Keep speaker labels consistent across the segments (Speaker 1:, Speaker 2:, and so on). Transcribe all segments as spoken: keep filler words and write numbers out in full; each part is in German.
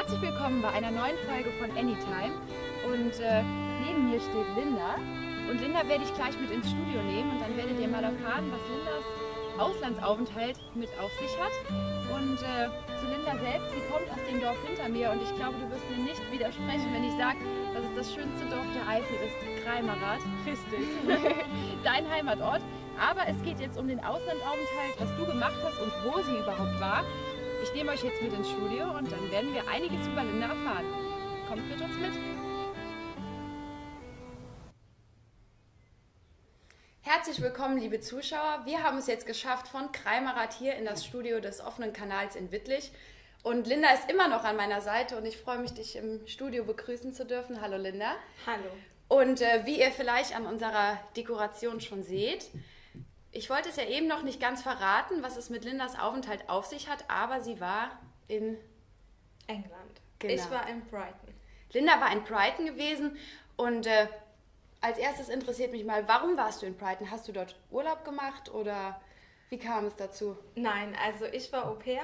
Speaker 1: Herzlich willkommen bei einer neuen Folge von Anytime. Und äh, neben mir steht Linda. Und Linda werde ich gleich mit ins Studio nehmen und dann werdet ihr mal erfahren, was Lindas Auslandsaufenthalt mit auf sich hat. Und äh, zu Linda selbst, sie kommt aus dem Dorf hinter mir und ich glaube, du wirst mir nicht widersprechen, wenn ich sage, dass es das schönste Dorf der Eifel ist, Greimerath.
Speaker 2: Richtig.
Speaker 1: Dein Heimatort. Aber es geht jetzt um den Auslandsaufenthalt, was du gemacht hast und wo sie überhaupt war. Ich nehme euch jetzt mit ins Studio und dann werden wir einiges über Linda erfahren. Kommt mit uns mit. Herzlich willkommen, liebe Zuschauer. Wir haben es jetzt geschafft von Greimerath hier in das Studio des offenen Kanals in Wittlich. Und Linda ist immer noch an meiner Seite und ich freue mich, dich im Studio begrüßen zu dürfen. Hallo Linda.
Speaker 2: Hallo.
Speaker 1: Und äh, wie ihr vielleicht an unserer Dekoration schon seht, ich wollte es ja eben noch nicht ganz verraten, was es mit Lindas Aufenthalt auf sich hat, aber sie war in
Speaker 2: England.
Speaker 1: Genau.
Speaker 2: Ich war in Brighton.
Speaker 1: Linda war in Brighton gewesen und äh, als erstes interessiert mich mal, warum warst du in Brighton? Hast du dort Urlaub gemacht oder wie kam es dazu?
Speaker 2: Nein, also ich war Au-pair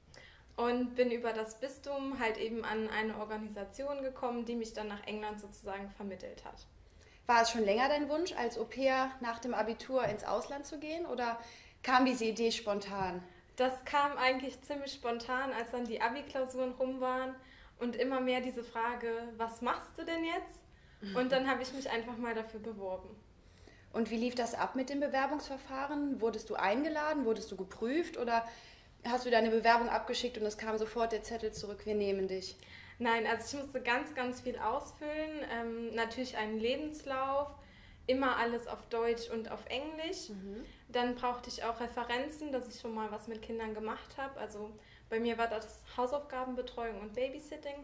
Speaker 2: und bin über das Bistum halt eben an eine Organisation gekommen, die mich dann nach England sozusagen vermittelt hat.
Speaker 1: War es schon länger dein Wunsch, als Au-pair nach dem Abitur ins Ausland zu gehen oder kam diese Idee spontan?
Speaker 2: Das kam eigentlich ziemlich spontan, als dann die Abi-Klausuren rum waren und immer mehr diese Frage, was machst du denn jetzt? Und dann habe ich mich einfach mal dafür beworben.
Speaker 1: Und wie lief das ab mit dem Bewerbungsverfahren? Wurdest du eingeladen, wurdest du geprüft oder hast du deine Bewerbung abgeschickt und es kam sofort der Zettel zurück, wir nehmen dich?
Speaker 2: Nein, also ich musste ganz, ganz viel ausfüllen. Ähm, natürlich einen Lebenslauf, immer alles auf Deutsch und auf Englisch. Mhm. Dann brauchte ich auch Referenzen, dass ich schon mal was mit Kindern gemacht habe. Also bei mir war das Hausaufgabenbetreuung und Babysitting.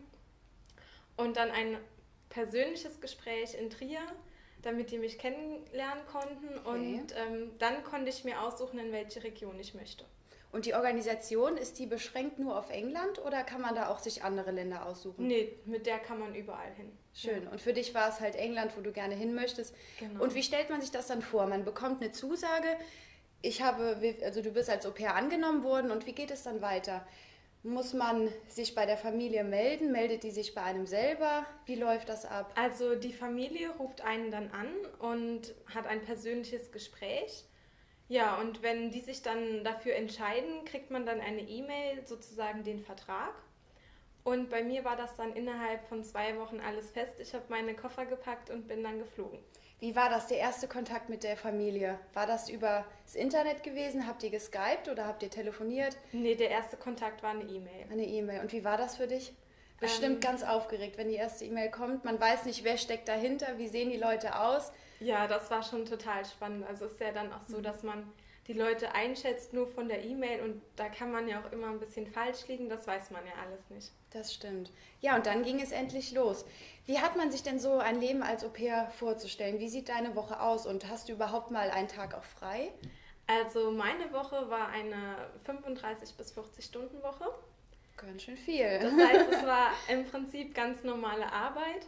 Speaker 2: Und dann ein persönliches Gespräch in Trier, damit die mich kennenlernen konnten. Okay. Und ähm, dann konnte ich mir aussuchen, in welche Region ich möchte.
Speaker 1: Und die Organisation, ist die beschränkt nur auf England oder kann man da auch sich andere Länder aussuchen?
Speaker 2: Nee, mit der kann man überall hin.
Speaker 1: Schön. Ja. Und für dich war es halt England, wo du gerne hin möchtest.
Speaker 2: Genau.
Speaker 1: Und wie stellt man sich das dann vor? Man bekommt eine Zusage, ich habe, also du bist als Au-pair angenommen worden und wie geht es dann weiter? Muss man sich bei der Familie melden? Meldet die sich bei einem selber? Wie läuft das ab?
Speaker 2: Also die Familie ruft einen dann an und hat ein persönliches Gespräch. Ja, und wenn die sich dann dafür entscheiden, kriegt man dann eine E-Mail, sozusagen den Vertrag. Und bei mir war das dann innerhalb von zwei Wochen alles fest. Ich habe meine Koffer gepackt und bin dann geflogen.
Speaker 1: Wie war das, der erste Kontakt mit der Familie? War das über das Internet gewesen? Habt ihr geskypt oder habt ihr telefoniert?
Speaker 2: Nee, der erste Kontakt war eine E-Mail.
Speaker 1: Eine E-Mail. Und wie war das für dich? Bestimmt ähm, ganz aufgeregt, wenn die erste E-Mail kommt. Man weiß nicht, wer steckt dahinter, wie sehen die Leute aus.
Speaker 2: Ja, das war schon total spannend. Also es ist ja dann auch so, dass man die Leute einschätzt nur von der E-Mail und da kann man ja auch immer ein bisschen falsch liegen, das weiß man ja alles nicht.
Speaker 1: Das stimmt. Ja, und dann ging es endlich los. Wie hat man sich denn so ein Leben als Au-pair vorzustellen? Wie sieht deine Woche aus und hast du überhaupt mal einen Tag auch frei?
Speaker 2: Also meine Woche war eine fünfunddreißig bis vierzig Stunden Woche.
Speaker 1: Ganz schön viel.
Speaker 2: Das heißt, es war im Prinzip ganz normale Arbeit.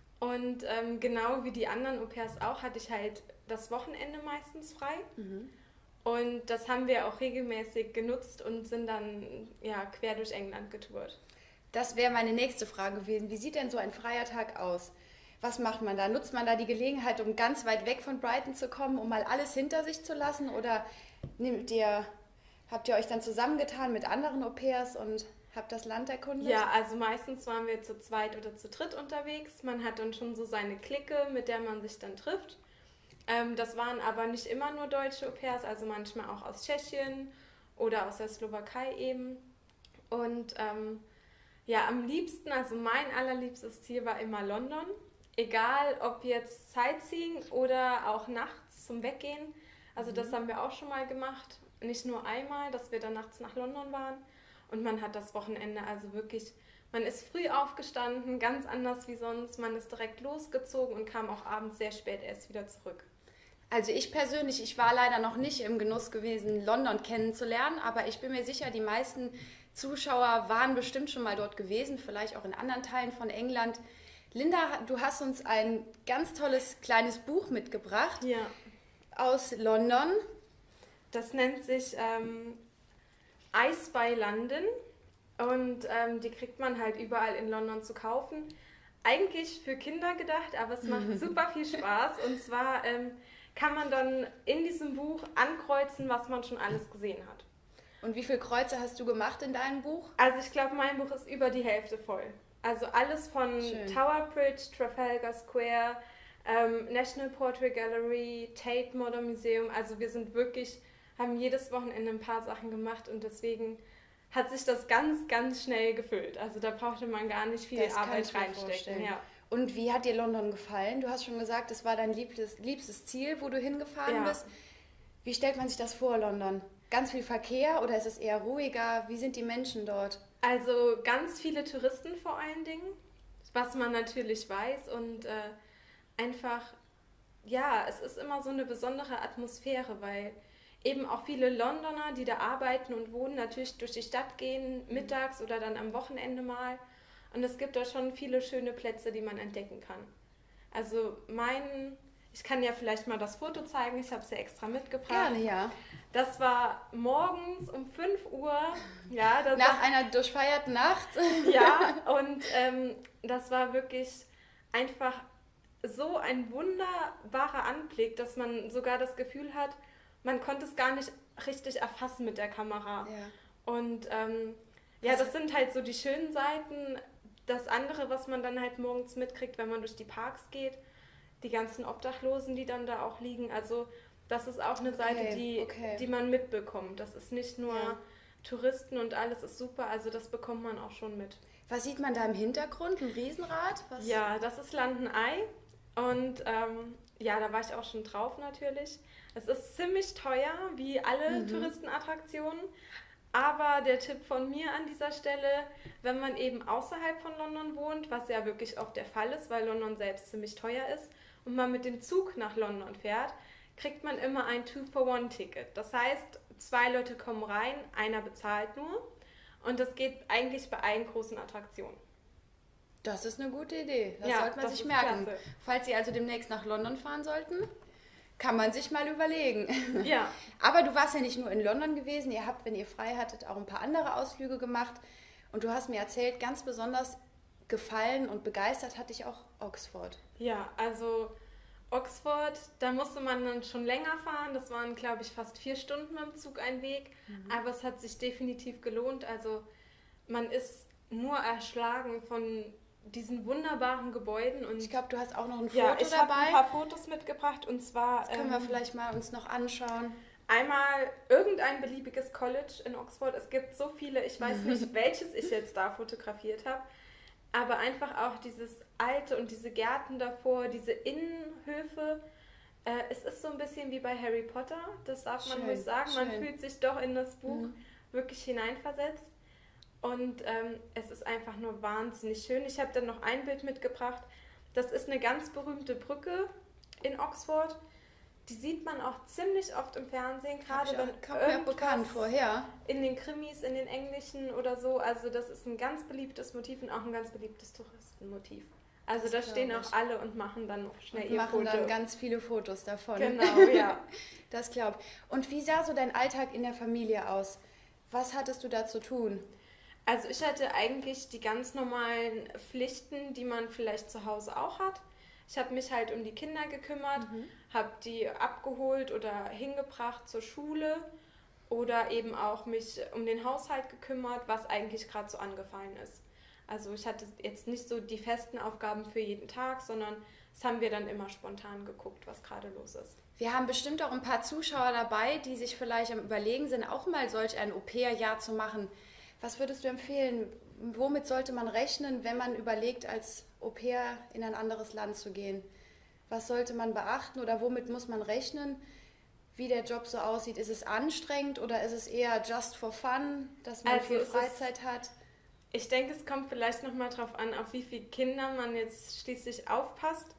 Speaker 2: Und ähm, genau wie die anderen Au-pairs auch, hatte ich halt das Wochenende meistens frei. Mhm. Und das haben wir auch regelmäßig genutzt und sind dann ja, quer durch England getourt.
Speaker 1: Das wäre meine nächste Frage gewesen. Wie sieht denn so ein freier Tag aus? Was macht man da? Nutzt man da die Gelegenheit, um ganz weit weg von Brighton zu kommen, um mal alles hinter sich zu lassen? Oder nehmt ihr, habt ihr euch dann zusammengetan mit anderen Au-pairs und habt das Land erkundet?
Speaker 2: Ja, also meistens waren wir zu zweit oder zu dritt unterwegs. Man hat dann schon so seine Clique, mit der man sich dann trifft. Ähm, das waren aber nicht immer nur deutsche Au-pairs, also manchmal auch aus Tschechien oder aus der Slowakei eben. Und ähm, ja, am liebsten, also mein allerliebstes Ziel war immer London. Egal, ob jetzt Sightseeing oder auch nachts zum Weggehen. Also mhm. das haben wir auch schon mal gemacht. Nicht nur einmal, dass wir dann nachts nach London waren. Und man hat das Wochenende also wirklich, man ist früh aufgestanden, ganz anders wie sonst. Man ist direkt losgezogen und kam auch abends sehr spät erst wieder zurück.
Speaker 1: Also ich persönlich, ich war leider noch nicht im Genuss gewesen, London kennenzulernen, aber ich bin mir sicher, die meisten Zuschauer waren bestimmt schon mal dort gewesen, vielleicht auch in anderen Teilen von England. Linda, du hast uns ein ganz tolles kleines Buch mitgebracht
Speaker 2: ja.
Speaker 1: aus London.
Speaker 2: Das nennt sich ähm, I Spy London Und ähm, die kriegt man halt überall in London zu kaufen. Eigentlich für Kinder gedacht, aber es macht super viel Spaß. Und zwar ähm, kann man dann in diesem Buch ankreuzen, was man schon alles gesehen hat.
Speaker 1: Und wie viele Kreuze hast du gemacht in deinem Buch?
Speaker 2: Also ich glaube, mein Buch ist über die Hälfte voll. Also alles von
Speaker 1: Schön.
Speaker 2: Tower Bridge, Trafalgar Square, ähm, National Portrait Gallery, Tate Modern Museum. Also wir sind wirklich, haben jedes Wochenende ein paar Sachen gemacht und deswegen hat sich das ganz, ganz schnell gefüllt. Also da brauchte man gar nicht viel
Speaker 1: Das kann
Speaker 2: Arbeit
Speaker 1: ich mir
Speaker 2: reinstecken.
Speaker 1: vorstellen.
Speaker 2: Ja.
Speaker 1: Und wie hat dir London gefallen? Du hast schon gesagt, es war dein liebstes, liebstes Ziel, wo du hingefahren
Speaker 2: Ja.
Speaker 1: bist. Wie stellt man sich das vor, London? Ganz viel Verkehr oder ist es eher ruhiger? Wie sind die Menschen dort?
Speaker 2: Also ganz viele Touristen vor allen Dingen, was man natürlich weiß und äh, einfach, ja, es ist immer so eine besondere Atmosphäre, weil eben auch viele Londoner, die da arbeiten und wohnen, natürlich durch die Stadt gehen, mittags oder dann am Wochenende mal. Und es gibt da schon viele schöne Plätze, die man entdecken kann. Also mein, ich kann ja vielleicht mal das Foto zeigen, ich habe es ja extra mitgebracht.
Speaker 1: Gerne, ja.
Speaker 2: Das war morgens um fünf Uhr. Ja, das
Speaker 1: Nach einer durchfeierten Nacht.
Speaker 2: ja, und ähm, das war wirklich einfach so ein wunderbarer Anblick, dass man sogar das Gefühl hat, man konnte es gar nicht richtig erfassen mit der Kamera.
Speaker 1: Ja.
Speaker 2: Und ähm, ja, das sind halt so die schönen Seiten. Das andere, was man dann halt morgens mitkriegt, wenn man durch die Parks geht, die ganzen Obdachlosen, die dann da auch liegen. Also das ist auch eine
Speaker 1: Okay,
Speaker 2: Seite, die,
Speaker 1: okay.
Speaker 2: die man mitbekommt. Das ist nicht nur
Speaker 1: Ja.
Speaker 2: Touristen und alles ist super, also das bekommt man auch schon mit.
Speaker 1: Was sieht man da im Hintergrund? Ein Riesenrad? Was?
Speaker 2: Ja, das ist London Eye und ähm, ja, da war ich auch schon drauf natürlich. Es ist ziemlich teuer, wie alle
Speaker 1: Mhm.
Speaker 2: Touristenattraktionen, aber der Tipp von mir an dieser Stelle, wenn man eben außerhalb von London wohnt, was ja wirklich oft der Fall ist, weil London selbst ziemlich teuer ist, und man mit dem Zug nach London fährt, kriegt man immer ein Two-for-One-Ticket. Das heißt, zwei Leute kommen rein, einer bezahlt nur und das geht eigentlich bei allen großen Attraktionen.
Speaker 1: Das ist eine gute Idee. Das
Speaker 2: Ja,
Speaker 1: sollte man
Speaker 2: das
Speaker 1: sich
Speaker 2: ist
Speaker 1: merken.
Speaker 2: klasse.
Speaker 1: Falls Sie also demnächst nach London fahren sollten, kann man sich mal überlegen.
Speaker 2: Ja,
Speaker 1: Aber du warst ja nicht nur in London gewesen. Ihr habt, wenn ihr frei hattet, auch ein paar andere Ausflüge gemacht. Und du hast mir erzählt, ganz besonders gefallen und begeistert hat dich auch Oxford.
Speaker 2: ja, also Oxford, da musste man dann schon länger fahren. Das waren, glaube ich, fast vier Stunden mit dem Zug ein Weg.
Speaker 1: Mhm.
Speaker 2: Aber es hat sich definitiv gelohnt. Also man ist nur erschlagen von diesen wunderbaren Gebäuden. Und
Speaker 1: Ich glaube, du hast auch noch ein Foto
Speaker 2: ja, ich habe
Speaker 1: dabei.
Speaker 2: ein paar Fotos mitgebracht und zwar
Speaker 1: Das können wir
Speaker 2: ähm,
Speaker 1: vielleicht mal uns noch anschauen.
Speaker 2: einmal irgendein beliebiges College in Oxford. Es gibt so viele, ich weiß nicht, welches ich jetzt da fotografiert habe, aber einfach auch dieses Alte und diese Gärten davor, diese Innenhöfe. Äh, es ist so ein bisschen wie bei Harry Potter, das darf man
Speaker 1: Schön,
Speaker 2: ruhig sagen. Man
Speaker 1: schön.
Speaker 2: fühlt sich doch in das Buch
Speaker 1: Mhm.
Speaker 2: wirklich hineinversetzt. Und ähm, es ist einfach nur wahnsinnig schön. Ich habe dann noch ein Bild mitgebracht. Das ist eine ganz berühmte Brücke in Oxford. Die sieht man auch ziemlich oft im Fernsehen, gerade wenn
Speaker 1: Kommt mir
Speaker 2: irgendwas
Speaker 1: bekannt vor, ja.
Speaker 2: in den Krimis, in den englischen oder so. Also das ist ein ganz beliebtes Motiv und auch ein ganz beliebtes Touristenmotiv. Also
Speaker 1: Das
Speaker 2: da
Speaker 1: glaub
Speaker 2: stehen
Speaker 1: ich.
Speaker 2: auch alle und machen dann noch schnell
Speaker 1: Und
Speaker 2: ihr
Speaker 1: machen
Speaker 2: Foto.
Speaker 1: dann ganz viele Fotos davon.
Speaker 2: Genau, ja.
Speaker 1: Das glaube ich. Und wie sah so dein Alltag in der Familie aus? Was hattest du da zu tun?
Speaker 2: Also ich hatte eigentlich die ganz normalen Pflichten, die man vielleicht zu Hause auch hat. Ich habe mich halt um die Kinder gekümmert,
Speaker 1: Mhm.
Speaker 2: habe die abgeholt oder hingebracht zur Schule oder eben auch mich um den Haushalt gekümmert, was eigentlich gerade so angefallen ist. Also ich hatte jetzt nicht so die festen Aufgaben für jeden Tag, sondern das haben wir dann immer spontan geguckt, was gerade los ist.
Speaker 1: Wir haben bestimmt auch ein paar Zuschauer dabei, die sich vielleicht am Überlegen sind, auch mal solch ein Au-pair-Jahr zu machen. Was würdest du empfehlen? Womit sollte man rechnen, wenn man überlegt, als Au-pair in ein anderes Land zu gehen? Was sollte man beachten oder womit muss man rechnen, wie der Job so aussieht? Ist es anstrengend oder ist es eher just for fun, dass man
Speaker 2: Also
Speaker 1: viel
Speaker 2: es ist-
Speaker 1: Freizeit hat?
Speaker 2: Ich denke, es kommt vielleicht nochmal drauf an, auf wie viele Kinder man jetzt schließlich aufpasst.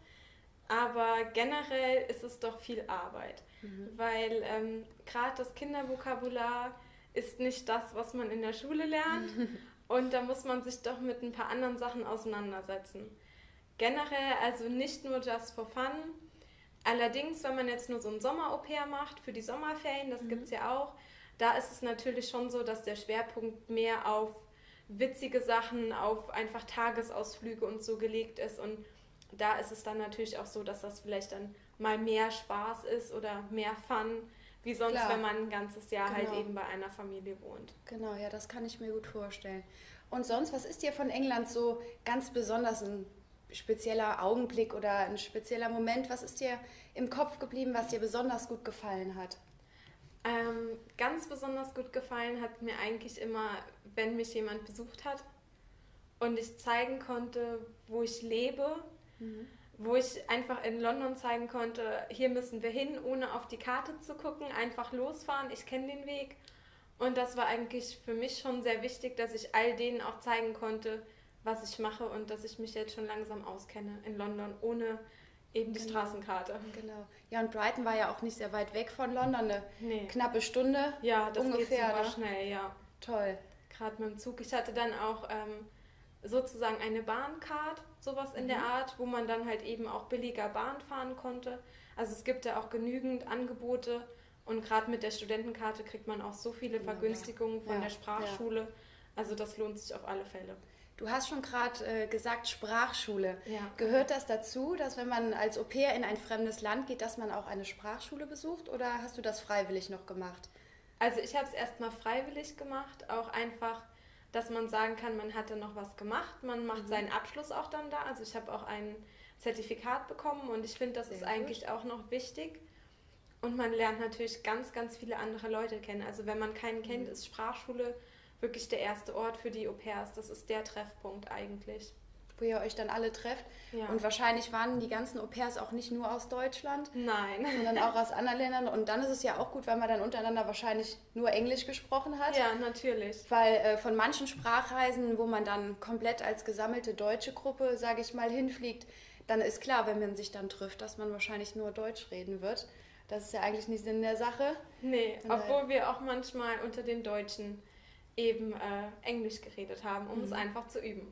Speaker 2: Aber generell ist es doch viel Arbeit, weil ähm, gerade das Kindervokabular ist nicht das, was man in der Schule lernt. Und da muss man sich doch mit ein paar anderen Sachen auseinandersetzen. Generell also nicht nur just for fun. Allerdings, wenn man jetzt nur so ein Sommer-Au-pair macht für die Sommerferien, das gibt es ja auch, da ist es natürlich schon so, dass der Schwerpunkt mehr auf witzige Sachen auf einfach Tagesausflüge und so gelegt ist. Und da ist es dann natürlich auch so, dass das vielleicht dann mal mehr Spaß ist oder mehr Fun, wie sonst,
Speaker 3: Klar.
Speaker 2: wenn man ein ganzes Jahr
Speaker 3: Genau.
Speaker 2: halt eben bei einer Familie wohnt.
Speaker 3: Genau, ja, das kann ich mir gut vorstellen. Und sonst, was ist dir von England so ganz besonders ein spezieller Augenblick oder ein spezieller Moment? Was ist dir im Kopf geblieben, was dir besonders gut gefallen hat?
Speaker 2: Ähm, ganz besonders gut gefallen hat mir eigentlich immer, wenn mich jemand besucht hat und ich zeigen konnte, wo ich lebe, mhm. wo ich einfach in London zeigen konnte, hier müssen wir hin, ohne auf die Karte zu gucken, einfach losfahren, ich kenne den Weg. Und das war eigentlich für mich schon sehr wichtig, dass ich all denen auch zeigen konnte, was ich mache und dass ich mich jetzt schon langsam auskenne in London, ohne eben die
Speaker 3: Genau.
Speaker 2: Straßenkarte.
Speaker 3: Genau. Ja, und Brighton war ja auch nicht sehr weit weg von London, eine
Speaker 2: nee.
Speaker 3: knappe Stunde
Speaker 2: ja, das
Speaker 3: ungefähr.
Speaker 2: Geht super
Speaker 3: ne?
Speaker 2: schnell, ja.
Speaker 3: Toll.
Speaker 2: Gerade mit dem Zug. Ich hatte dann auch ähm, sozusagen eine Bahncard, sowas in mhm. der Art, wo man dann halt eben auch billiger Bahn fahren konnte. Also es gibt ja auch genügend Angebote und gerade mit der Studentenkarte kriegt man auch so viele
Speaker 3: Wunderbar.
Speaker 2: Vergünstigungen von
Speaker 3: ja.
Speaker 2: der Sprachschule.
Speaker 3: Ja.
Speaker 2: Also das lohnt sich auf alle Fälle.
Speaker 3: Du hast schon gerade äh, gesagt Sprachschule.
Speaker 2: Ja.
Speaker 3: Gehört das dazu, dass wenn man als Au-pair in ein fremdes Land geht, dass man auch eine Sprachschule besucht oder hast du das freiwillig noch gemacht?
Speaker 2: Also ich habe es erstmal freiwillig gemacht, auch einfach, dass man sagen kann, man hatte noch was gemacht, man macht mhm. seinen Abschluss auch dann da. Also ich habe auch ein Zertifikat bekommen und ich finde, das Sehr ist eigentlich gut. Auch noch wichtig. Und man lernt natürlich ganz, ganz viele andere Leute kennen. Also wenn man keinen kennt, mhm. ist Sprachschule wirklich der erste Ort für die Au-pairs. Das ist der Treffpunkt eigentlich.
Speaker 3: Wo ihr euch dann alle trefft.
Speaker 2: Ja.
Speaker 3: Und wahrscheinlich waren die ganzen Au-pairs auch nicht nur aus Deutschland,
Speaker 2: Nein.
Speaker 3: sondern auch aus anderen Ländern. Und dann ist es ja auch gut, weil man dann untereinander wahrscheinlich nur Englisch gesprochen hat.
Speaker 2: Ja, natürlich.
Speaker 3: Weil äh, von manchen Sprachreisen, wo man dann komplett als gesammelte deutsche Gruppe, sage ich mal, hinfliegt, dann ist klar, wenn man sich dann trifft, dass man wahrscheinlich nur Deutsch reden wird. Das ist ja eigentlich nicht Sinn der Sache.
Speaker 2: Nee, und obwohl halt wir auch manchmal unter den Deutschen eben äh, Englisch geredet haben, um mhm. es einfach zu üben.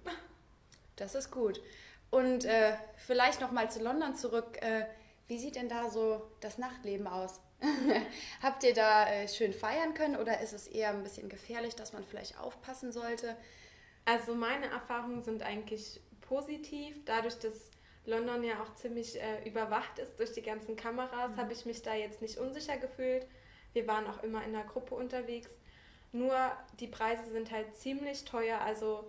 Speaker 3: Das ist gut. Und äh, vielleicht noch mal zu London zurück. Äh, wie sieht denn da so das Nachtleben aus? Habt ihr da äh, schön feiern können oder ist es eher ein bisschen gefährlich, dass man vielleicht aufpassen sollte?
Speaker 2: Also meine Erfahrungen sind eigentlich positiv. Dadurch, dass London ja auch ziemlich äh, überwacht ist durch die ganzen Kameras, mhm. habe ich mich da jetzt nicht unsicher gefühlt. Wir waren auch immer in der Gruppe unterwegs. Nur die Preise sind halt ziemlich teuer, also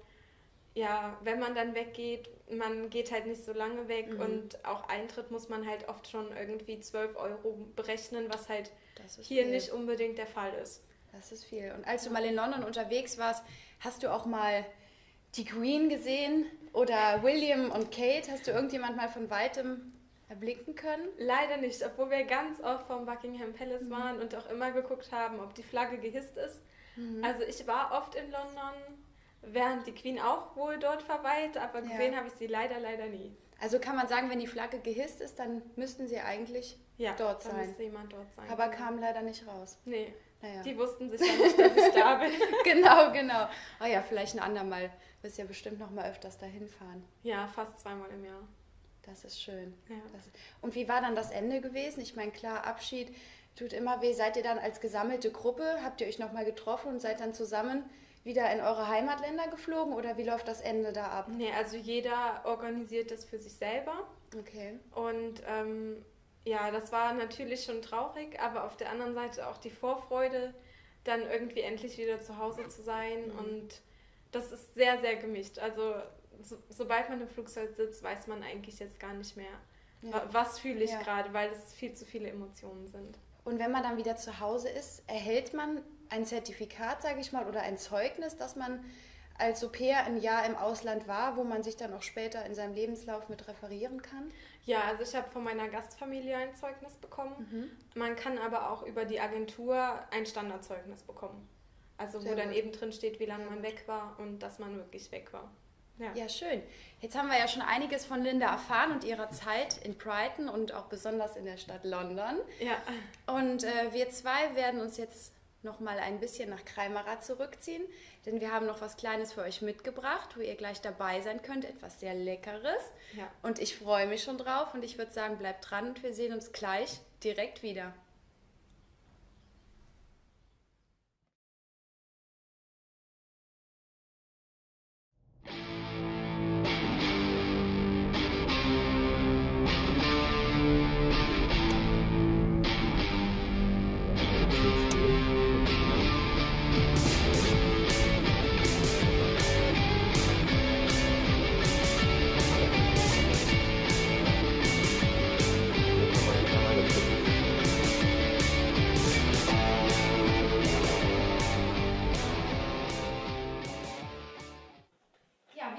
Speaker 2: ja, wenn man dann weggeht, man geht halt nicht so lange weg mhm. und auch Eintritt muss man halt oft schon irgendwie zwölf Euro berechnen, was halt hier
Speaker 3: viel.
Speaker 2: Nicht unbedingt der Fall ist.
Speaker 3: Das ist viel. Und als du mal in London unterwegs warst, hast du auch mal die Queen gesehen oder William und Kate? Hast du irgendjemand mal von Weitem erblicken können?
Speaker 2: Leider nicht, obwohl wir ganz oft vom Buckingham Palace mhm. waren und auch immer geguckt haben, ob die Flagge gehisst ist. Mhm. Also ich war oft in London, während die Queen auch wohl dort verweilt, aber gesehen ja. habe ich sie leider, leider nie.
Speaker 3: Also kann man sagen, wenn die Flagge gehisst ist, dann müssten sie eigentlich
Speaker 2: ja,
Speaker 3: dort
Speaker 2: dann
Speaker 3: sein.
Speaker 2: Müsste jemand dort sein.
Speaker 3: Aber genau. kam leider nicht raus.
Speaker 2: Nee,
Speaker 3: naja.
Speaker 2: Die wussten sich ja nicht, dass ich da bin.
Speaker 3: Genau, genau. Oh ja, vielleicht ein andermal. Wirst ja bestimmt noch mal öfters dahin fahren.
Speaker 2: Ja, fast zweimal im Jahr.
Speaker 3: Das ist schön.
Speaker 2: Ja.
Speaker 3: Das ist... Und wie war dann das Ende gewesen? Ich meine, klar, Abschied tut immer weh. Seid ihr dann als gesammelte Gruppe, habt ihr euch noch mal getroffen und seid dann zusammen wieder in eure Heimatländer geflogen oder wie läuft das Ende da ab?
Speaker 2: Nee, also jeder organisiert das für sich selber.
Speaker 3: Okay.
Speaker 2: Und ähm, ja, das war natürlich schon traurig, aber auf der anderen Seite auch die Vorfreude, dann irgendwie endlich wieder zu Hause zu sein. Mhm. Und das ist sehr, sehr gemischt. Also so, sobald man im Flugzeug sitzt, weiß man eigentlich jetzt gar nicht mehr, ja. was fühle ich ja. gerade, weil es viel zu viele Emotionen sind.
Speaker 3: Und wenn man dann wieder zu Hause ist, erhält man ein Zertifikat, sage ich mal, oder ein Zeugnis, dass man als Au-pair ein Jahr im Ausland war, wo man sich dann auch später in seinem Lebenslauf mit referieren kann?
Speaker 2: Ja, also ich habe von meiner Gastfamilie ein Zeugnis bekommen. Mhm. Man kann aber auch über die Agentur ein Standardzeugnis bekommen. Also Sehr wo dann gut. eben drin steht, wie lange man weg war und dass man wirklich weg war. Ja.
Speaker 3: ja, schön. Jetzt haben wir ja schon einiges von Linda erfahren und ihrer Zeit in Brighton und auch besonders in der Stadt London.
Speaker 2: Ja.
Speaker 3: Und äh, wir zwei werden uns jetzt noch mal ein bisschen nach Kraimara zurückziehen, denn wir haben noch was Kleines für euch mitgebracht, wo ihr gleich dabei sein könnt, etwas sehr Leckeres.
Speaker 2: Ja.
Speaker 3: Und ich freue mich schon drauf und ich würde sagen, bleibt dran und wir sehen uns gleich direkt wieder.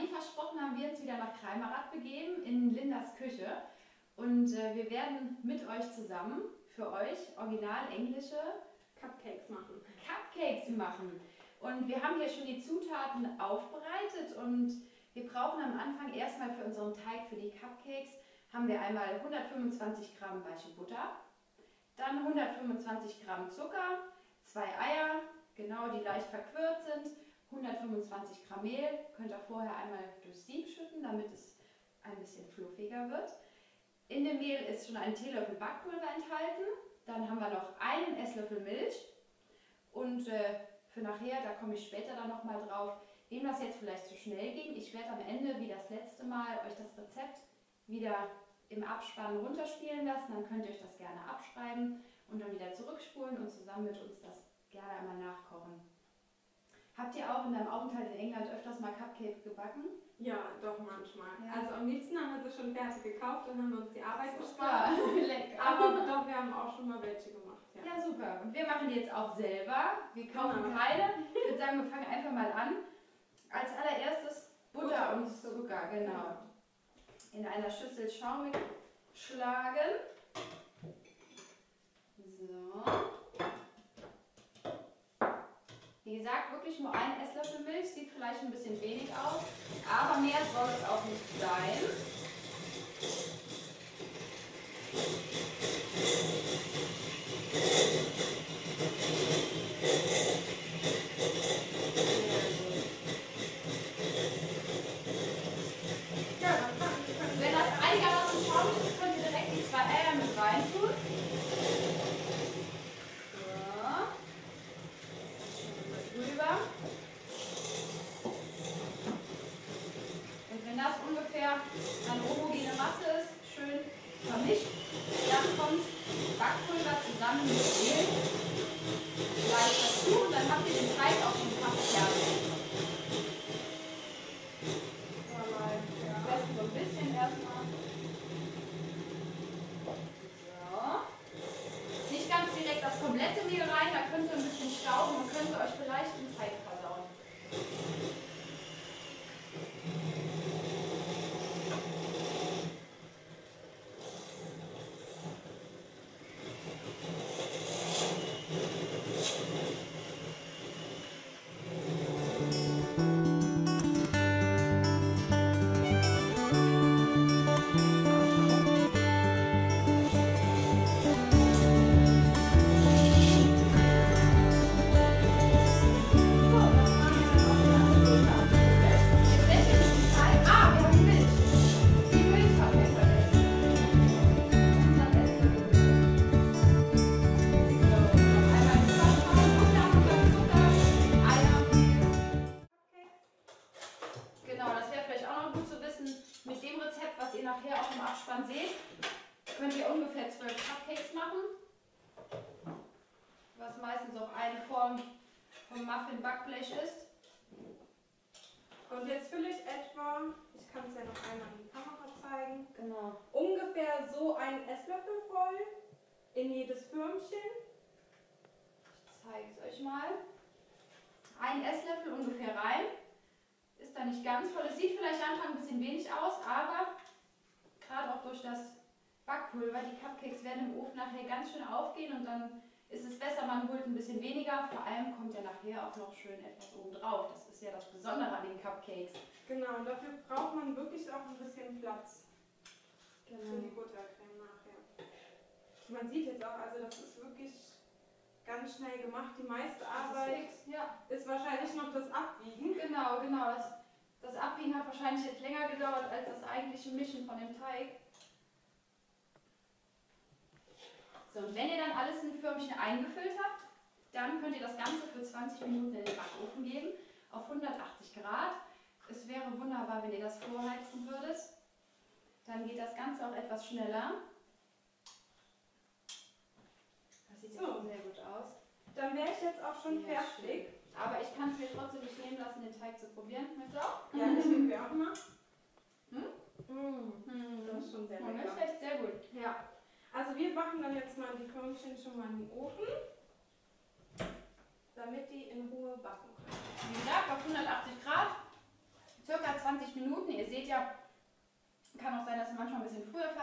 Speaker 1: wie versprochen haben wir uns wieder nach Kreimerath begeben in Lindas Küche. Und äh, wir werden mit euch zusammen für euch original englische
Speaker 2: Cupcakes machen.
Speaker 1: Cupcakes machen. Und wir haben hier schon die Zutaten aufbereitet und wir brauchen am Anfang erstmal für unseren Teig für die Cupcakes haben wir einmal hundertfünfundzwanzig Gramm weiche Butter, dann hundertfünfundzwanzig Gramm Zucker, zwei Eier, genau die leicht verquirlt sind, hundertfünfundzwanzig Gramm Mehl, könnt ihr vorher einmal durchs Sieb schütten, damit es ein bisschen fluffiger wird. In dem Mehl ist schon ein Teelöffel Backpulver enthalten, dann haben wir noch einen Esslöffel Milch und äh, für nachher, da komme ich später dann nochmal drauf, wem das jetzt vielleicht zu schnell ging. Ich werde am Ende, wie das letzte Mal, euch das Rezept wieder im Abspann runterspielen lassen, dann könnt ihr euch das gerne abschreiben und dann wieder zurückspulen und zusammen mit uns das gerne einmal nachkochen. Habt ihr auch in deinem Aufenthalt in England öfters mal Cupcakes gebacken?
Speaker 2: Ja, doch manchmal.
Speaker 1: Ja.
Speaker 2: Also am liebsten haben wir sie schon fertig gekauft, dann haben wir uns die Arbeit
Speaker 1: Ja,
Speaker 2: gespart.
Speaker 1: lecker.
Speaker 2: Aber doch, wir haben auch schon mal welche gemacht. Ja,
Speaker 1: Ja, super. Und wir machen die jetzt auch selber. Wir kaufen
Speaker 2: Genau.
Speaker 1: keine. Ich würde sagen, wir fangen einfach mal an. Als allererstes Butter,
Speaker 2: Butter
Speaker 1: und
Speaker 2: und
Speaker 1: Zucker, genau. In einer Schüssel schaumig schlagen. So. Wie gesagt, wirklich nur ein Esslöffel Milch. Sieht vielleicht ein bisschen wenig aus, aber mehr soll es auch nicht sein. Wenn das einigermaßen schaumig ist, könnt ihr direkt die zwei Eier mit reintun. So. Drüber. Und wenn das ungefähr eine homogene Masse ist, schön vermischt, dann kommt Backpulver zusammen mit Mehl gleich dazu und dann habt ihr den Teig auch schon fast fertig. Am besten so ein bisschen erstmal. So. Nicht ganz direkt das komplette Mehl rein, da könnt ihr ein bisschen stauben und könnt ihr euch vielleicht den Teig versauen. Genau, das wäre vielleicht auch noch gut zu wissen. Mit dem Rezept, was ihr nachher auch im Abspann seht, könnt ihr ungefähr zwölf Cupcakes machen. Was meistens auch eine Form vom Muffin-Backblech ist.
Speaker 2: Und jetzt fülle ich etwa, ich kann es ja noch einmal in die Kamera zeigen,
Speaker 1: Genau.
Speaker 2: ungefähr so einen Esslöffel voll in jedes Förmchen.
Speaker 1: Ich zeige es euch mal. Ein Esslöffel ungefähr rein. Ist da nicht ganz voll. Es sieht vielleicht am Anfang ein bisschen wenig aus, aber gerade auch durch das Backpulver, die Cupcakes werden im Ofen nachher ganz schön aufgehen und dann ist es besser, man holt ein bisschen weniger. Vor allem kommt ja nachher auch noch schön etwas oben drauf. Das ist ja das Besondere an den Cupcakes.
Speaker 2: Genau, und dafür braucht man wirklich auch ein bisschen Platz für die
Speaker 1: Genau.
Speaker 2: Buttercreme nachher. Man sieht jetzt auch, also das ist wirklich ganz schnell gemacht. Die meiste Arbeit
Speaker 1: Fix, ja.
Speaker 2: ist wahrscheinlich noch das Abwiegen.
Speaker 1: Genau, genau. Das, das Abwiegen hat wahrscheinlich jetzt länger gedauert als das eigentliche Mischen von dem Teig. So, und wenn ihr dann alles in Förmchen eingefüllt habt, dann könnt ihr das Ganze für zwanzig Minuten in den Backofen geben, auf hundertachtzig Grad. Es wäre wunderbar, wenn ihr das vorheizen würdet. Dann geht das Ganze auch etwas schneller. Das sieht
Speaker 2: So.
Speaker 1: jetzt schon sehr gut aus.
Speaker 2: Dann wäre ich jetzt auch schon
Speaker 1: Ja,
Speaker 2: fertig.
Speaker 1: Aber ich kann es mir trotzdem nicht nehmen lassen, den Teig zu probieren. Möchtest du auch?
Speaker 2: Ja, ich probiere auch mal.
Speaker 1: Hm?
Speaker 2: Mm, das ist schon sehr
Speaker 1: Oh,
Speaker 2: lecker.
Speaker 1: das ist echt sehr gut.
Speaker 2: Ja. Also wir machen dann jetzt mal die Förmchen schon mal in den Ofen, damit die in Ruhe backen können.
Speaker 1: Wie gesagt, auf hundertachtzig Grad, circa zwanzig Minuten.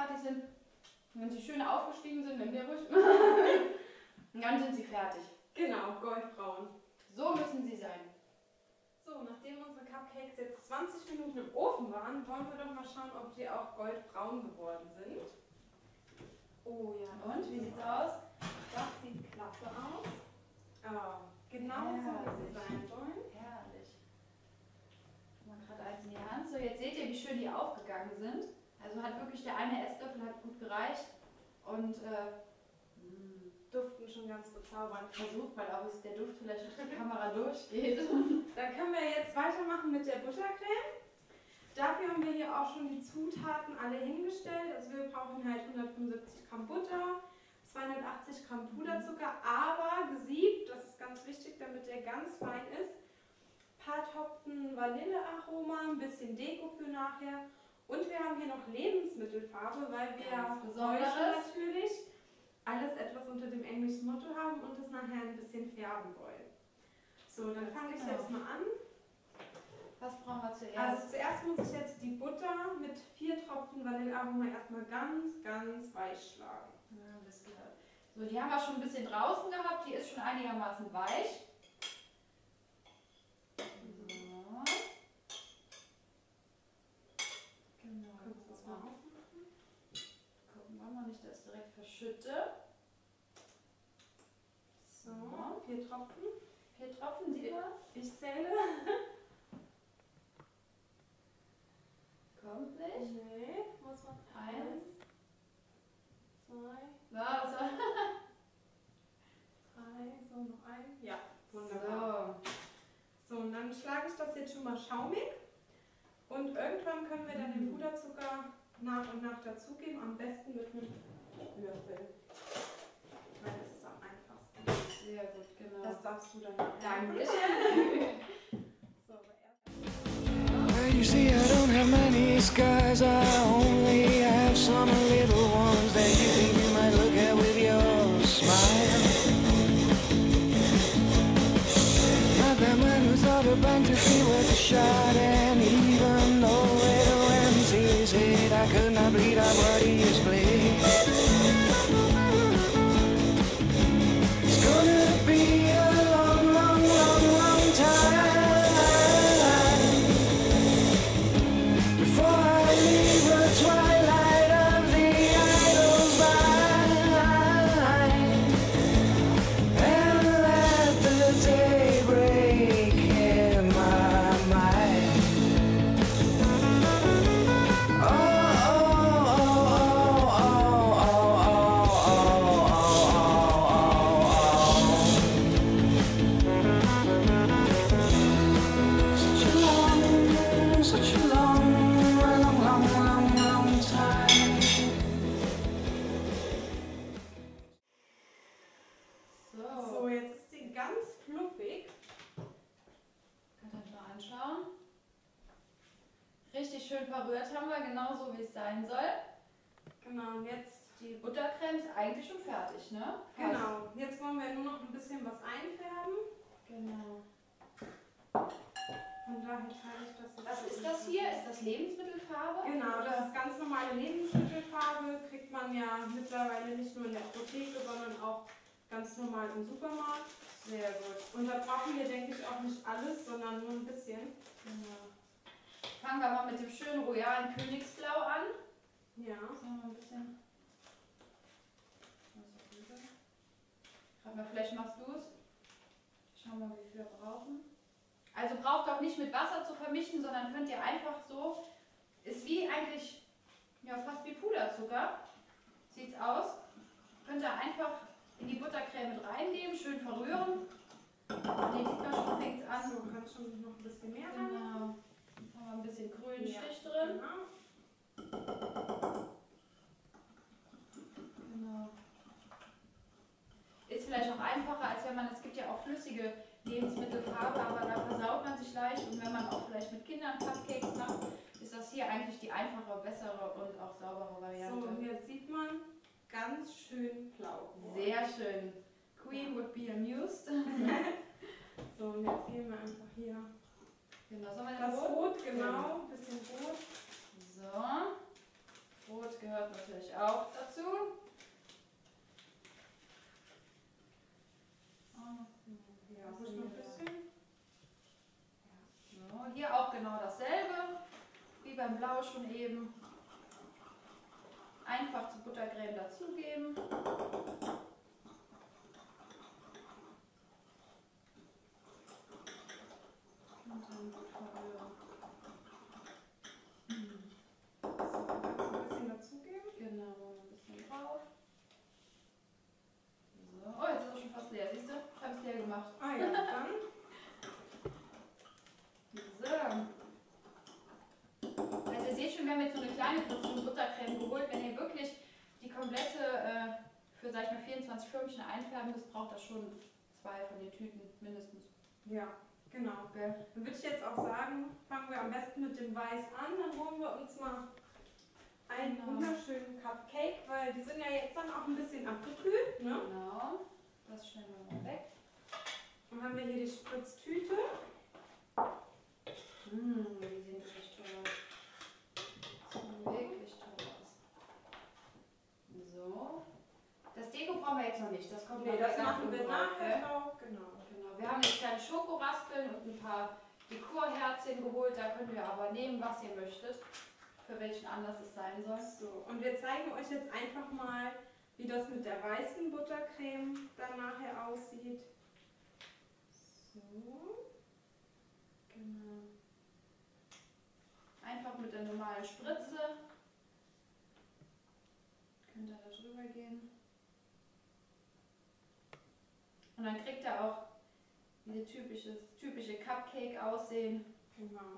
Speaker 1: fertig sind. Wenn sie schön aufgestiegen sind, nimm dir ruhig. Und dann sind sie fertig.
Speaker 2: Genau, goldbraun.
Speaker 1: So müssen sie sein.
Speaker 2: So, nachdem unsere Cupcakes jetzt zwanzig Minuten im Ofen waren, wollen wir doch mal schauen, ob die auch goldbraun geworden sind. Oh ja.
Speaker 1: Und, wie sieht's aus?
Speaker 2: Das sieht klasse aus. Oh, genau so, wie sie sein sollen.
Speaker 1: Herrlich. Mal gerade eins in die Hand. So, jetzt seht ihr, wie schön die aufgegangen sind. Also hat wirklich der eine Esslöffel hat gut gereicht. Und äh,
Speaker 2: duften schon ganz bezaubernd.
Speaker 1: Versucht mal, ob es der Duft vielleicht durch die Kamera durchgeht.
Speaker 2: Dann können wir jetzt weitermachen mit der Buttercreme. Dafür haben wir hier auch schon die Zutaten alle hingestellt. Also wir brauchen halt hundertfünfundsiebzig Gramm Butter, zweihundertachtzig Gramm Puderzucker, aber gesiebt, das ist ganz wichtig, damit der ganz fein ist. Ein paar Tropfen Vanillearoma, ein bisschen Deko für nachher. Und wir haben hier noch Lebensmittelfarbe, weil wir ja heute natürlich alles etwas unter dem englischen Motto haben und es nachher ein bisschen färben wollen. So, dann fange ich jetzt mal an.
Speaker 1: Was brauchen wir zuerst?
Speaker 2: Also zuerst muss ich jetzt die Butter mit vier Tropfen Vanillearoma erstmal ganz, ganz weich schlagen.
Speaker 1: Ja, alles klar. So, die haben wir schon ein bisschen draußen gehabt, die ist schon einigermaßen weich. So. Genau,
Speaker 2: Kannst du das mal aufmachen?
Speaker 1: Gucken wir mal nicht, dass ich direkt verschütte.
Speaker 2: So, vier Tropfen.
Speaker 1: Vier Tropfen, sieht man?
Speaker 2: Ich zähle.
Speaker 1: Kommt nicht.
Speaker 2: Nee, muss man.
Speaker 1: Eins.
Speaker 2: Zwei.
Speaker 1: Ja, das war
Speaker 2: Drei, so noch ein. Ja, wunderbar. So. So, und dann schlage ich das jetzt schon mal schaumig. Und irgendwann können wir dann den Puderzucker nach und nach dazugeben. Am besten mit einem Löffel. Weil das ist am einfachsten.
Speaker 1: Sehr gut, genau.
Speaker 2: Das darfst du dann machen.
Speaker 1: Danke.
Speaker 2: So, aber erst.
Speaker 4: Well, you see, I don't have many scars. I only have some little ones that you think you might look at with your smile. Not that man who thought a band to be worth a shot, and even though it went easy, I could not bleed out what he is bleed. It's gonna be a long, long, long, long time before I leave the twilight of the idols behind and let the day break in my mind. Oh, oh, oh, oh, oh, oh, oh, oh. Such a long, such a long, long, long, long, long time.
Speaker 1: So,
Speaker 2: So, jetzt ist sie ganz fluffig.
Speaker 1: könnt ihr euch mal anschauen. Richtig schön verrührt haben wir, genauso wie es sein soll.
Speaker 2: Genau, und jetzt.
Speaker 1: Die Buttercreme ist eigentlich schon fertig, ne? Fast.
Speaker 2: Genau, jetzt wollen wir nur noch ein bisschen was einfärben.
Speaker 1: Genau.
Speaker 2: Und daher teile ich das jetzt.
Speaker 1: Was ist das hier? Ist das Lebensmittelfarbe?
Speaker 2: Genau, das ist ganz normale Lebensmittelfarbe. Kriegt man ja mittlerweile nicht nur in der Apotheke, sondern auch ganz normal im Supermarkt.
Speaker 1: Sehr gut.
Speaker 2: Und da brauchen wir, denke ich, auch nicht alles, sondern nur ein bisschen.
Speaker 1: Genau. Fangen wir mal mit dem schönen royalen Königsblau an.
Speaker 2: Ja.
Speaker 1: So, mal ein bisschen. Gerade mal, vielleicht machst du es. Schauen wir mal, wie viel wir brauchen. Also braucht auch nicht mit Wasser zu vermischen, sondern könnt ihr einfach so, ist wie eigentlich, ja fast wie Puderzucker, sieht's aus. Könnt ihr einfach in die Buttercreme mit reingeben, schön verrühren. Ne, sieht man schon, fängt's an.
Speaker 2: So, kann schon noch ein bisschen mehr rein.
Speaker 1: Genau. Jetzt haben wir ein bisschen grünen
Speaker 2: Ja,
Speaker 1: Stich drin.
Speaker 2: Genau.
Speaker 1: Genau. Ist vielleicht auch einfacher, als wenn man, es gibt ja auch flüssige Lebensmittelfarbe, aber da versaut man sich leicht. Und wenn man auch vielleicht mit Kindern Cupcakes macht, ist das hier eigentlich die einfache, bessere und auch saubere Variante.
Speaker 2: So, und jetzt sieht man ganz schön blau geworden.
Speaker 1: Sehr schön. Queen would be amused.
Speaker 2: So, und jetzt gehen wir einfach hier.
Speaker 1: Genau, sollen wir
Speaker 2: Das
Speaker 1: Rot?
Speaker 2: Rot, genau, ein bisschen Rot.
Speaker 1: So.
Speaker 3: Brot gehört natürlich auch dazu.
Speaker 5: Ja, muss ich noch ein bisschen.
Speaker 3: So, hier auch genau dasselbe, wie beim Blau schon eben. Einfach zu Buttercreme dazugeben. Und dann gut verrühren.
Speaker 5: So, ein bisschen dazugeben.
Speaker 3: Genau, ein bisschen drauf. So. Oh, jetzt ist er schon fast leer, siehst du? Ich habe es leer gemacht.
Speaker 5: Ah ja, dann.
Speaker 3: So. Also ihr seht schon, wir haben jetzt so eine kleine Portion Buttercreme geholt. Wenn ihr wirklich die komplette äh, für, sag ich mal, vierundzwanzig Förmchen einfärben müsst, braucht das schon zwei von den Tüten mindestens.
Speaker 5: Ja, genau.
Speaker 3: Okay.
Speaker 5: Dann würde ich jetzt auch sagen, fangen wir am besten mit dem Weiß an. Dann holen wir uns mal einen
Speaker 3: Genau.
Speaker 5: wunderschönen Cupcake, weil die sind ja jetzt dann auch ein bisschen abgekühlt. Ne?
Speaker 3: Genau. Das stellen wir mal weg.
Speaker 5: Dann haben wir hier die Spritztüte.
Speaker 3: Mmh, die sehen wirklich toll aus. Sieht wirklich toll aus. So. Das Deko brauchen wir jetzt noch nicht. Das kommt
Speaker 5: Nee,
Speaker 3: nachher
Speaker 5: das
Speaker 3: ganz
Speaker 5: machen wir
Speaker 3: oben drauf,
Speaker 5: nachher
Speaker 3: gell?
Speaker 5: noch. Genau.
Speaker 3: Genau. Wir haben jetzt kleine Schokoraspeln und ein paar Dekorherzchen geholt. Da könnt ihr aber nehmen, was ihr möchtet. Für welchen Anlass es sein soll.
Speaker 5: So, und wir zeigen euch jetzt einfach mal, wie das mit der weißen Buttercreme dann nachher aussieht. So.
Speaker 3: Genau. Einfach mit der normalen Spritze. Könnt ihr da drüber gehen. Und dann kriegt ihr auch diese typische, typische Cupcake-Aussehen.
Speaker 5: Genau.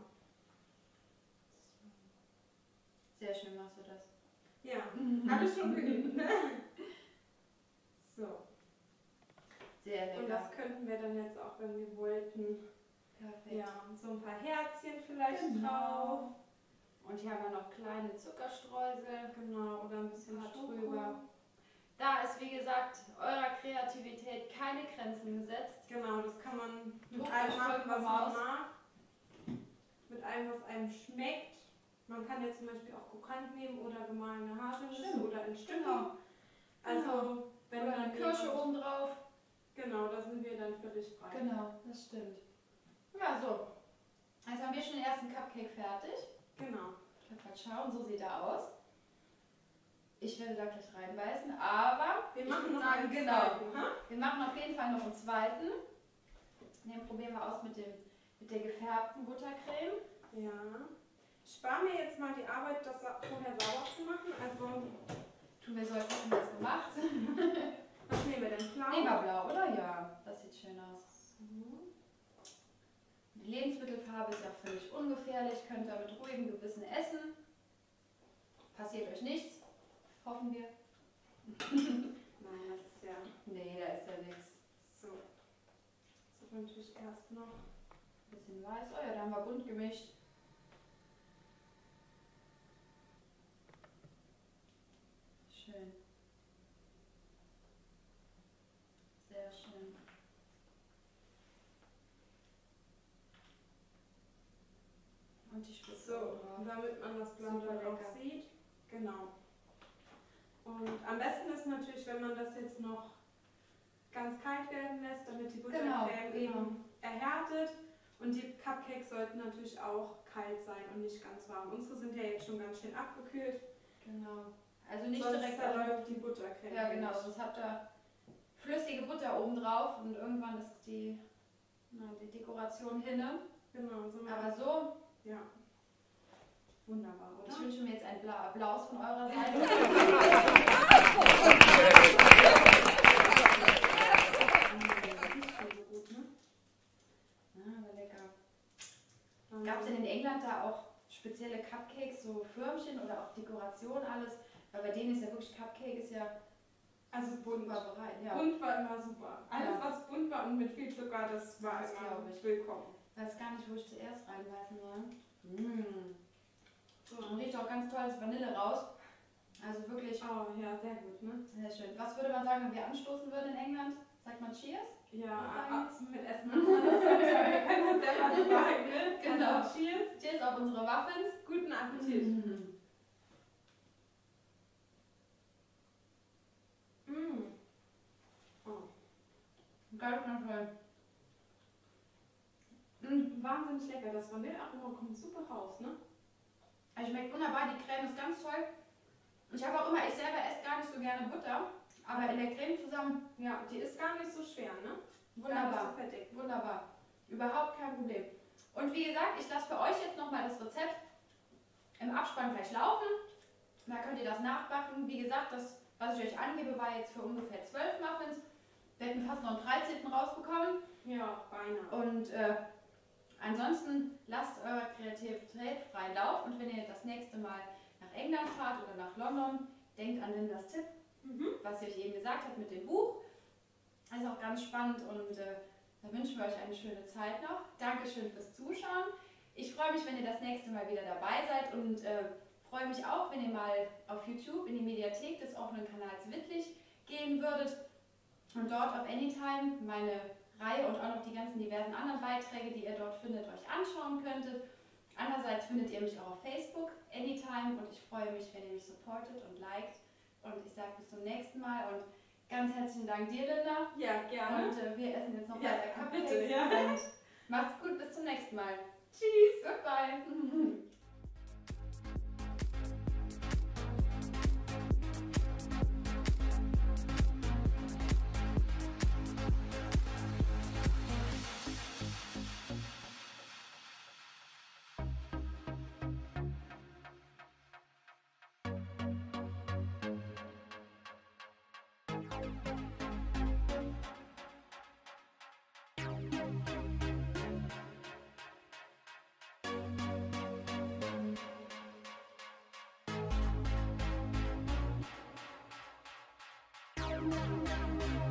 Speaker 3: Sehr schön machst du das.
Speaker 5: Ja, habe ich schon geübt, ne? So.
Speaker 3: Sehr lecker.
Speaker 5: Und das könnten wir dann jetzt auch, wenn wir wollten,
Speaker 3: Perfekt.
Speaker 5: ja, so ein paar Herzchen vielleicht
Speaker 3: Genau.
Speaker 5: drauf.
Speaker 3: Und hier haben wir noch kleine Zuckerstreusel.
Speaker 5: Genau, oder ein bisschen
Speaker 3: Mal
Speaker 5: Schoko.
Speaker 3: drüber. Da ist, wie gesagt, eurer Kreativität keine Grenzen gesetzt.
Speaker 5: Genau, das kann man mit
Speaker 3: Druckt
Speaker 5: allem
Speaker 3: euch
Speaker 5: machen, was
Speaker 3: vollkommen
Speaker 5: man
Speaker 3: aus.
Speaker 5: mag. Mit allem, was einem schmeckt. Man kann jetzt zum Beispiel auch Krokant nehmen oder gemahlene Haselnüsse
Speaker 3: Stimmt.
Speaker 5: oder in Stücken.
Speaker 3: Genau.
Speaker 5: Also, wenn
Speaker 3: Oder
Speaker 5: dann
Speaker 3: eine Kirsche
Speaker 5: jemand-
Speaker 3: oben drauf.
Speaker 5: Genau, da sind wir dann völlig frei.
Speaker 3: Genau, das stimmt. Ja, so. Also haben wir schon den ersten Cupcake fertig.
Speaker 5: Genau.
Speaker 3: Ich kann mal schauen, so sieht er aus. Ich werde da gleich reinbeißen, aber
Speaker 5: Wir
Speaker 3: ich
Speaker 5: machen
Speaker 3: würde
Speaker 5: noch
Speaker 3: sagen,
Speaker 5: einen
Speaker 3: genau.
Speaker 5: zweiten, ha?
Speaker 3: Wir machen auf jeden Fall noch einen zweiten. Den probieren wir aus mit, dem, mit der gefärbten Buttercreme.
Speaker 5: Ja. Spar mir jetzt mal die Arbeit, das sa- vorher sauber zu machen. Also,
Speaker 3: Tun wir so, als hätten wir es gemacht.
Speaker 5: was nehmen wir denn? Blau?
Speaker 3: Nehmen wir blau, oder? Ja, das sieht schön aus.
Speaker 5: So.
Speaker 3: Die Lebensmittelfarbe ist ja völlig ungefährlich, könnt ihr mit ruhigem Gewissen essen. Passiert euch nichts, hoffen wir.
Speaker 5: Nein, das ist ja
Speaker 3: Nee, da ist ja nichts.
Speaker 5: so. So, natürlich erst noch.
Speaker 3: Ein bisschen weiß. Oh ja, da haben wir bunt gemischt. Schön. Sehr schön. Und die Spitze
Speaker 5: So,
Speaker 3: oben drauf.
Speaker 5: damit man das Blatt
Speaker 3: Super
Speaker 5: dann auch
Speaker 3: lecker.
Speaker 5: sieht. Genau. Und am besten ist natürlich, wenn man das jetzt noch ganz kalt werden lässt, damit die
Speaker 3: Genau,
Speaker 5: Buttercreme
Speaker 3: genau.
Speaker 5: eben erhärtet. Und die Cupcakes sollten natürlich auch kalt sein und nicht ganz warm. Unsere sind ja jetzt schon ganz schön abgekühlt.
Speaker 3: Genau. Also nicht
Speaker 5: Sonst
Speaker 3: direkt
Speaker 5: verläuft die Buttercreme.
Speaker 3: Ja, genau,
Speaker 5: nicht.
Speaker 3: sonst habt ihr flüssige Butter oben drauf und irgendwann ist die, na, die Dekoration hinne.
Speaker 5: Genau, so
Speaker 3: Aber
Speaker 5: mal.
Speaker 3: so,
Speaker 5: Ja. Wunderbar, oder?
Speaker 3: ich wünsche mir jetzt einen Bla- Applaus von eurer Seite. Ah, aber lecker. Gab es denn in England da auch spezielle Cupcakes, so Förmchen oder auch Dekoration, alles? Weil bei denen ist ja wirklich Cupcake ist ja
Speaker 5: Also bunt.
Speaker 3: super bereit. Ja.
Speaker 5: Bunt war immer super. Alles,
Speaker 3: Ja.
Speaker 5: was bunt war und mit viel Zucker, das war
Speaker 3: Das
Speaker 5: immer
Speaker 3: glaub ich.
Speaker 5: willkommen.
Speaker 3: Ich weiß gar nicht, wo ich zuerst reinbeißen soll. Mmh.
Speaker 5: So.
Speaker 3: Und riecht auch ganz tolles Vanille raus. Also wirklich
Speaker 5: Oh, ja, sehr gut, ne?
Speaker 3: sehr schön. Was würde man sagen, wenn wir anstoßen würden in England? Sagt man Cheers?
Speaker 5: Ja,
Speaker 3: Sagen.
Speaker 5: ab, mit Essen machen wir das sowieso. Wir können das selber so sagen, ne?
Speaker 3: Genau.
Speaker 5: Also, cheers.
Speaker 3: Cheers auf unsere Muffins.
Speaker 5: Guten Appetit.
Speaker 3: Mhm. Ganz, ganz toll.
Speaker 5: Mm, wahnsinnig lecker. Das Vanillearoma kommt super raus, ne?
Speaker 3: Also schmeckt wunderbar, die Creme ist ganz toll. Ich habe auch immer, ich selber esse gar nicht so gerne Butter, aber in der Creme zusammen,
Speaker 5: Ja, die ist gar nicht so schwer, ne?
Speaker 3: wunderbar.
Speaker 5: Gar nicht so fettig.
Speaker 3: Wunderbar. Überhaupt kein Problem. Und wie gesagt, ich lasse für euch jetzt nochmal das Rezept im Abspann gleich laufen. Da könnt ihr das nachbacken. Wie gesagt, das, was ich euch angebe, war jetzt für ungefähr zwölf Muffins. Wir hätten fast noch einen dreizehnten rausbekommen.
Speaker 5: Ja, beinahe.
Speaker 3: Und äh, ansonsten lasst eure Kreativität freien Lauf. Und wenn ihr das nächste Mal nach England fahrt oder nach London, denkt an Lindas Tipp,
Speaker 5: Mhm.
Speaker 3: was sie euch eben gesagt hat mit dem Buch. Das ist auch ganz spannend und äh, da wünschen wir euch eine schöne Zeit noch. Dankeschön fürs Zuschauen. Ich freue mich, wenn ihr das nächste Mal wieder dabei seid und äh, freue mich auch, wenn ihr mal auf YouTube in die Mediathek des offenen Kanals Wittlich gehen würdet und dort auf Anytime meine Reihe und auch noch die ganzen diversen anderen Beiträge, die ihr dort findet, euch anschauen könntet. Andererseits findet ihr mich auch auf Facebook, Anytime, und ich freue mich, wenn ihr mich supportet und liked. Und ich sage bis zum nächsten Mal und ganz herzlichen Dank dir, Linda.
Speaker 5: Ja, gerne.
Speaker 3: Und äh, wir essen jetzt noch
Speaker 5: Ja,
Speaker 3: weiter Cupcakes.
Speaker 5: bitte, ja.
Speaker 3: Und macht's gut, bis zum nächsten Mal.
Speaker 5: Tschüss.
Speaker 3: Goodbye.
Speaker 4: Thank you.